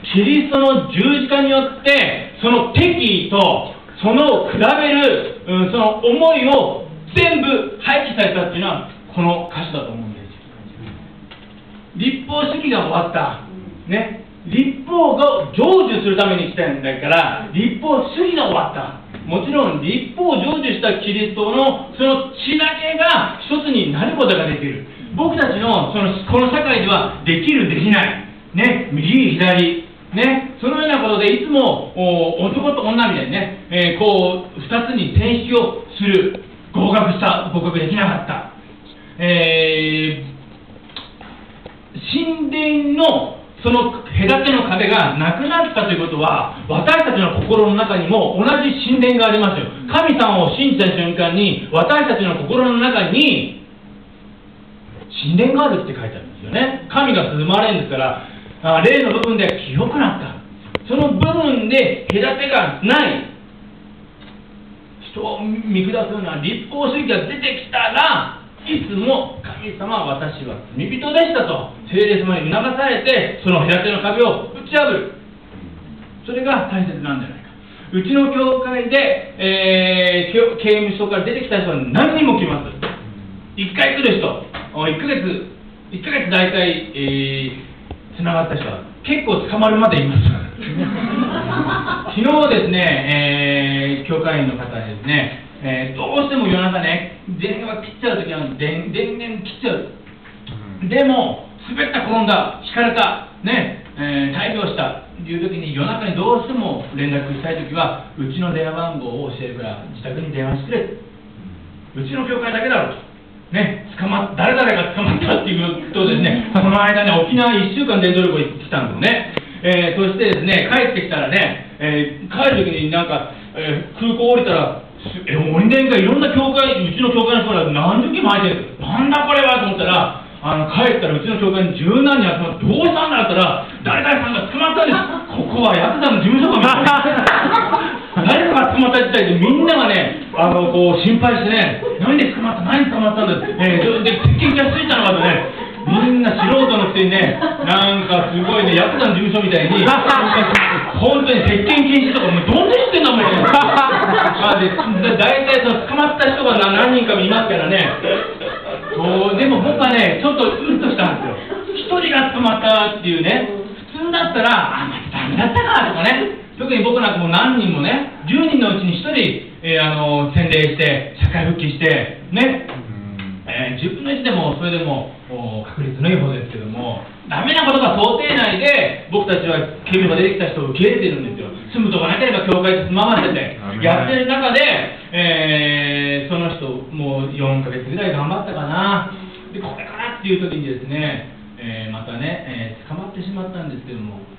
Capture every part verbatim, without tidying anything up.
キリストの十字架によってその敵意とその比べる、うん、その思いを全部廃棄されたっていうのはこの歌詞だと思うんです。立法主義が終わった、ね、立法が成就するために来たんだから立法主義が終わった。もちろん立法を成就したキリストのその血だけが一つになることができる。僕たちの、そのこの社会ではできるできない、ね、右左、ね、そのようなことでいつも男と女みたいにね、えー、こうふたつに転式をする。合格した、合格できなかった、えー、神殿のその隔ての壁がなくなったということは私たちの心の中にも同じ神殿がありますよ。神様を信じた瞬間に私たちの心の中に神殿があるって書いてあるんですよね。神が住まれるんですからあ霊の部分で清くなった。その部分で隔てがない人を見下すような立法主義が出てきたらいつも神様は私は罪人でしたと聖霊様に促されてその隔ての壁を打ち破る。それが大切なんじゃないか。うちの教会で、えー、刑務所から出てきた人は何人も来ます。いっかい来る人いっかげついっかげつ大体、えー、つながった人は結構捕まるまでいます昨日ですね、えー、教会員の方ですね、えー、どうしても夜中ね電話切っちゃうときは電源切っちゃう、うん、でも滑った転んだ引かれたね、えー、大病したというときに夜中にどうしても連絡したいときはうちの電話番号を教えるから自宅に電話してくれ、うちの教会だけだろうとね、捕まっ誰々が捕まったっていうとですねこの間ね沖縄いっしゅうかん伝道旅行行ってきたんですね。えー、そしてですね帰ってきたらね、えー、帰るときになんか、えー、空港降りたらえ鬼伝がいろんな教会うちの教会の人が何十機も入ってるなんだこれはと思ったらあの帰ったらうちの教会に十何人集まってどうしたんだったら誰々さんが捕まったんですここはヤクザの事務所かみたいな誰かが捕まった時代でみんながねあのこう心配してね何で捕まった何で捕まったんだって、えー、で鉄拳がついたのかとねみんな素人のくせにねなんかすごいねヤクザの事務所みたいに本当に鉄拳禁止とかもうどんな知ってんだもんまあで大体その捕まった人が何人かもいますからねそうでも僕はねちょっとうんとしたんですよ。一人が捕まったっていうね普通だったらあまたダメだったかとかね特に僕なんかもう何人もねじゅうにんのうちにひとり、えー、あの洗礼して社会復帰してね、えー、じゅっぷんのいちでもそれでも確率のいい方ですけどもダメなことが想定内で僕たちは警備が出てきた人を受け入れてるんですよ。住むとこなければ教会で住まわせてやってる中で、えー、その人もうよんかげつぐらい頑張ったかなでこれからっていう時にですね、えー、またね、えー、捕まってしまったんですけども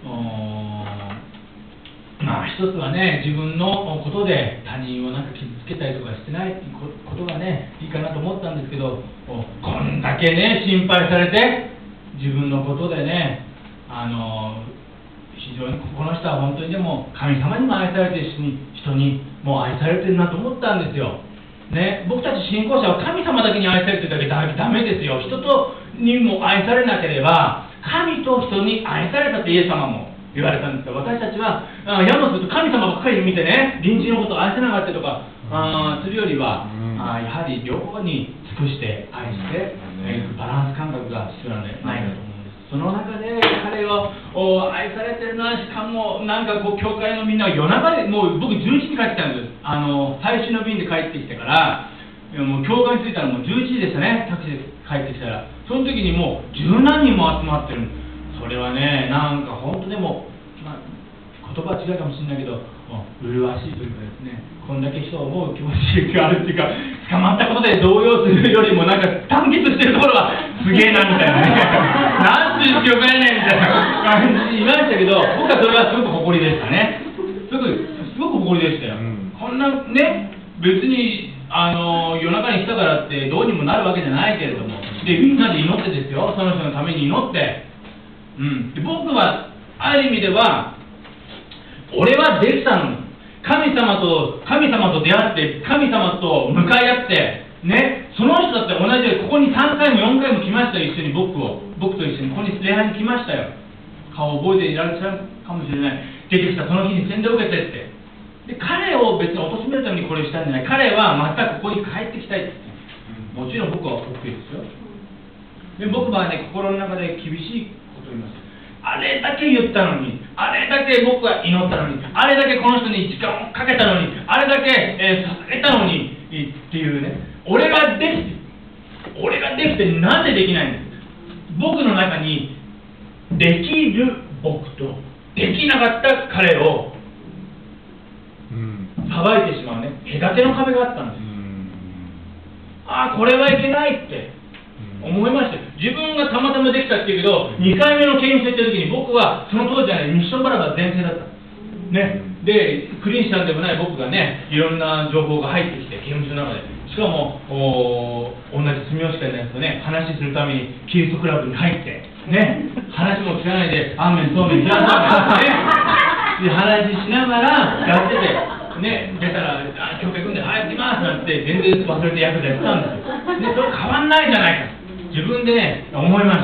まあ一つはね自分のことで他人をなんか傷つけたりとかしてないことがねいいかなと思ったんですけどこんだけね心配されて自分のことでねあの非常にこの人は本当にでも神様にも愛されてるし人にも愛されてるなと思ったんですよ、ね、僕たち信仰者は神様だけに愛されてるだけだダメですよ。人とにも愛されなければ神と人に愛されたってイエス様も言われたんですが私たちはあやもすると神様ばっかり見てね隣人のことを愛せなかったりとかあするよりはあやはり両方に尽くして愛して、えー、バランス感覚が必要なんじゃないかと思うんです。その中で彼を愛されてるなしかもなんかこう教会のみんなが夜中でもう僕じゅういちじに帰ってきたんです。あの最終の便で帰ってきてからもう教会に着いたらもうじゅういちじでしたねタクシーで帰ってきたらその時にもう十何人も集まってる。それはねなんか本当でも、まあ、言葉は違うかもしれないけど麗しいというかですねこんだけ人を思う気持ちがあるっていうか捕まったことで動揺するよりもなんか団結してるところがすげえなみたいなねなんていう教会ねみたいな感じに言いましたけど僕はそれはすごく誇りでしたね。すごくすごく誇りでしたよ、うん、こんなね別にあの夜中に来たからってどうにもなるわけじゃないけれどもでみんなで祈ってですよその人のために祈ってうん、で僕はある意味では俺はできたの神様と神様と出会って神様と向かい合ってねその人だって同じでここにさんかいもよんかいも来ましたよ一緒に僕を僕と一緒にここに礼拝に来ましたよ。 顔を覚えていらっしゃるかもしれない。結局さ、その日に洗礼を受けてって。で、彼を別に貶めるためにこれをしたんじゃない。彼はまたここに帰ってきたいって。もちろん僕は OK ですよ。で、僕はね、心の中で厳しいことを言います。あれだけ言ったのに、あれだけ僕は祈ったのに、あれだけこの人に時間をかけたのに、あれだけ、えー、捧げたのにっていうね、俺ができて、俺ができてなんでできないんです。僕の中にできる僕とできなかった彼を裁いてしまうね、隔ての壁があったんです。ああ、これはいけないって思いました。自分がたまたまできたっていうけど、にかいめの研修行った時に僕はその当時はね、ミッションバラが全盛だった。ね、で、クリスチャンでもない僕がね、いろんな情報が入ってきて、研修の中で、しかもお同じ住吉会のやつとね、話するためにキリストクラブに入って、ね、話も聞かないで、アーメン、そうめん、じゃあそうめん、ね、で話しながらやってて、ね、出たら、あ、教会組んで、はい、行きますなんて、全然忘れてヤクザやってたんですよ。で、それ変わんないじゃないか、自分でね、思いました。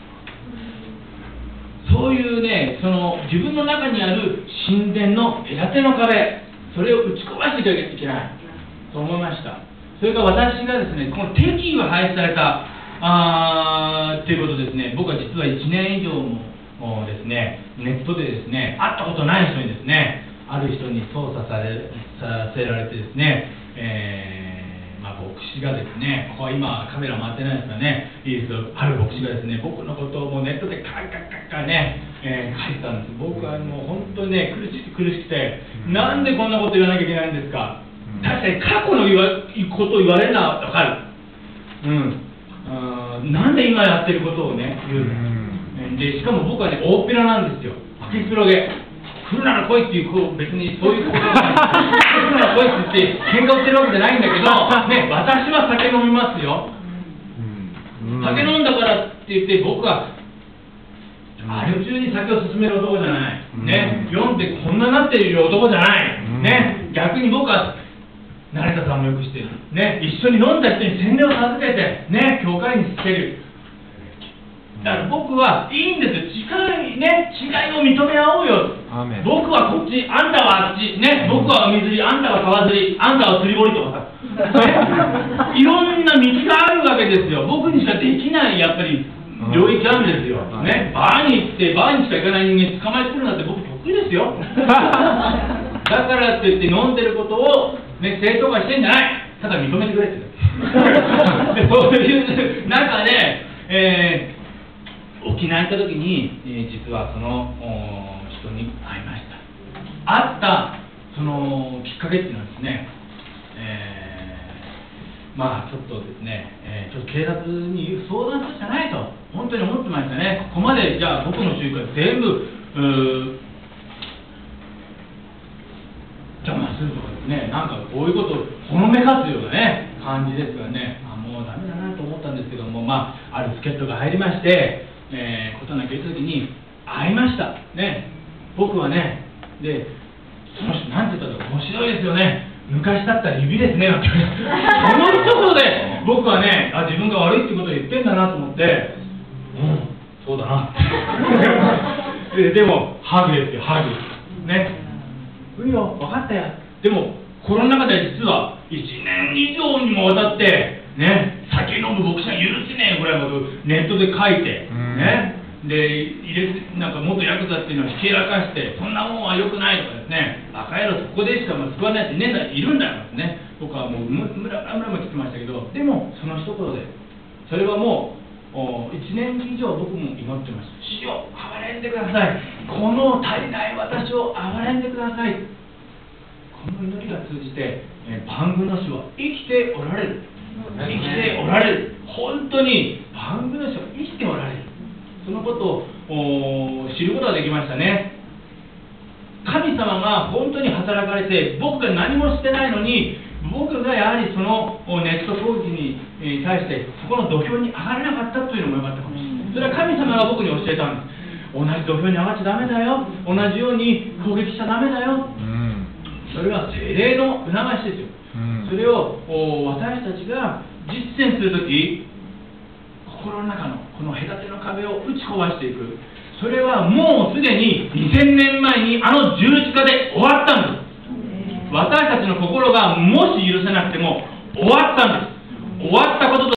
そういうね、その自分の中にある神殿の隔ての壁、それを打ち壊していかなきゃいけないと思いました。それから私がですね、この敵意が廃止されたあーということですね、僕は実はいちねん以上もですね、ネットでですね、会ったことない人にですね、ある人に操作されさせられてですね、えーまあ、牧師がですね、ここは今カメラ回ってないですかね、いいですよ、ある牧師がですね、僕のことをもうネットでカッカッカッカね、えー、書いてたんです。僕はもう本当にね、苦しく苦しくて、なんでこんなこと言わなきゃいけないんですか。確かに過去の言わことを言われるのは分かる。うん。あなんで今やってることをね、言うの。で、しかも僕はね、大っぴらなんですよ。吹き広げ。来るなら来いっていう、こう別にそういうことが、来るなら来いって言って、喧嘩をしてるわけじゃないんだけど、ね、私は酒飲みますよ。酒飲んだからって言って、僕は、あれ中に酒を進める男じゃない。ね、読んでこんななっている男じゃない。ね、逆に僕は、成田さんもよく知ってる。ね、一緒に飲んだ人に洗礼を授けて、ね、教会につける。だから僕はいいんですよ。違いね、違いを認め合おうよ。僕はこっち、あんたはあっち、ね、僕は海釣り、あんたは川釣り、あんたは釣り堀とかさ、ね、いろんな道があるわけですよ。僕にしかできないやっぱり領域あるんですよ。ね、バーに行ってバーにしか行かない人間捕まえてくるなんて僕得意ですよ。だからって言って飲んでることを、ね、正当化してんじゃない。ただ認めてくれってでそういう中で、えー沖縄行った時に、えー、実はその人に会いました。会ったそのきっかけっていうのはですね、えー、まあちょっとですね、えー、ちょっと警察に相談するしかないと本当に思ってましたね。ここまでじゃあ僕の集会全部邪魔するとかですね、なんかこういうことをほのめかすようなね感じですからね、あもうダメだなと思ったんですけども、まあある助っ人が入りまして。えー、ことなきゃ言った時に会いましたね。僕はね、でその人なんて言ったら面白いですよね。昔だったら指ですねなんてその一言で僕はね、あ自分が悪いってことを言ってんだなと思って、うんそうだなで, でもハグですよ、ハグね。いいよ分かったよ。でもこの中で実はいちねん以上にもわたってね、酒飲む牧師は許せねえぐらいのことネットで書いて、ね、で入れなんか元ヤクザっていうのはひけらかして、そんなもんは良くないとかですね、バカ野郎そこでしか救わないってねえんだいるんだよってね、僕はもうムラムラムラ来てましたけど、でもその一言で、それはもういちねん以上僕も祈ってました。主よ憐れんでください。この足りない私を憐れんでください。この祈りが通じて、えー、番組の主は生きておられる。生きておられる。本当に番組の主は生きておられる。そのことを知ることができましたね。神様が本当に働かれて、僕が何もしてないのに、僕がやはりそのネット攻撃に対してそこの土俵に上がれなかったというのもよかったかもしれない。それは神様が僕に教えたんです。同じ土俵に上がっちゃダメだよ。同じように攻撃しちゃダメだよ。それは精霊の促しですよ。それを私たちが実践するとき、心の中のこの隔ての壁を打ち壊していく、そそれはもうすでににせんねんまえにあの十字架で終わったんです。私たちの心がもし許せなくても終わったんです。終わっ